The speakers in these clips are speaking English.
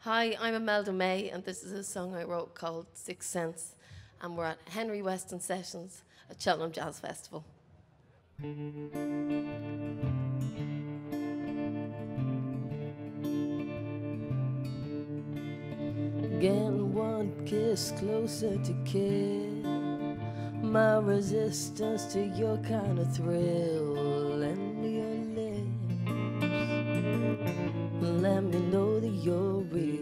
Hi, I'm Imelda May, and this is a song I wrote called Sixth Sense, and we're at Henry Westons Sessions at Cheltenham Jazz Festival. Getting one kiss closer to kill my resistance to your kind of thrill, and your lips let me know that you're real.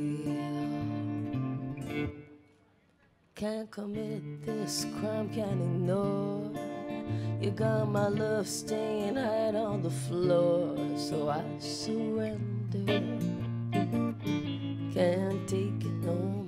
Can't commit this crime, can't ignore. You got my love staying hard on the floor, so I surrender. Can't take it no more.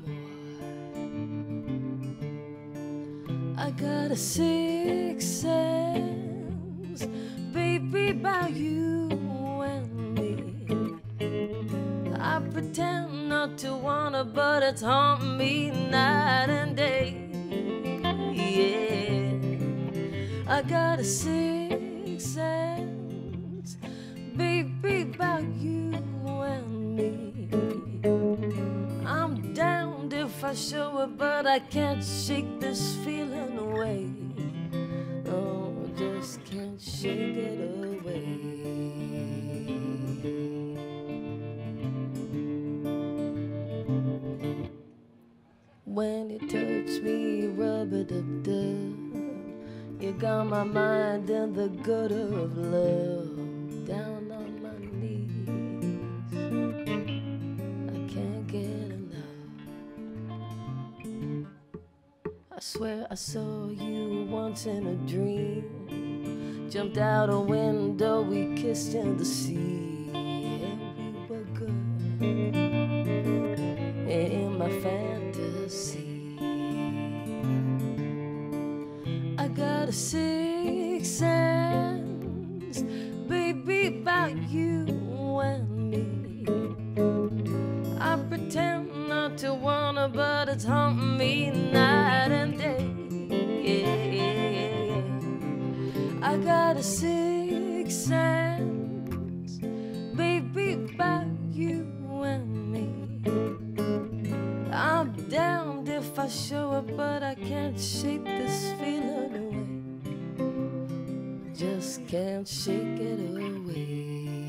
I got a sixth sense, baby, about you and me. I pretend not to wanna, but it's haunting me night and day. Yeah, I got a sixth sense, baby, about you and me. I'm downed if I show it, but I can't shake this feeling away. Oh, just can't shake it away. When you touch me, rub-a-dub-dub, you got my mind in the gutter of love. Down on my knees, I can't get enough. I swear I saw you once in a dream. Jumped out a window, we kissed in the sea, and we were good in my fantasy. I got a sixth sense, baby, about you and me. I pretend not to wanna, but it's haunting me night and day. Yeah, yeah, yeah. I got a sixth sense, baby, about you and me. I'm downed if I show it, but I can't shake this feeling away. Just can't shake it away.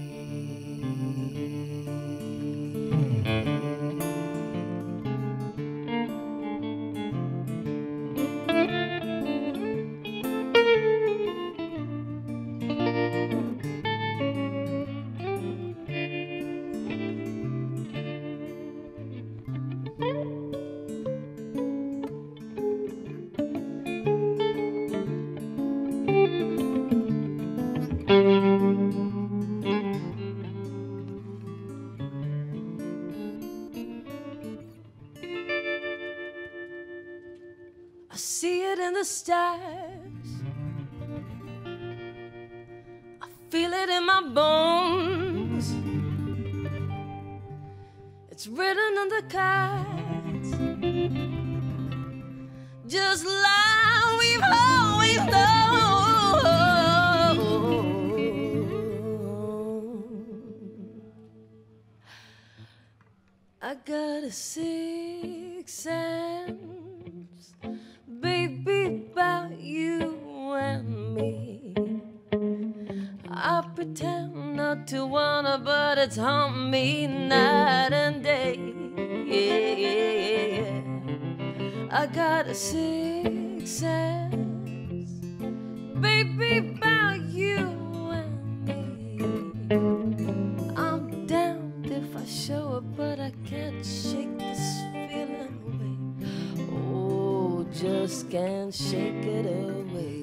I see it in the stars, I feel it in my bones. It's written on the cards, just like we've always known. I got a sixth sense, baby, about you and me. I pretend not to wanna, but it's haunting me night and day. Yeah, yeah, yeah, yeah. I got a sixth sense, baby, about you and me. I'm down if I show it, but I can't shake this feeling away. Oh, just can't shake it away.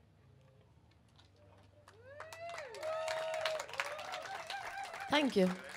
Thank you.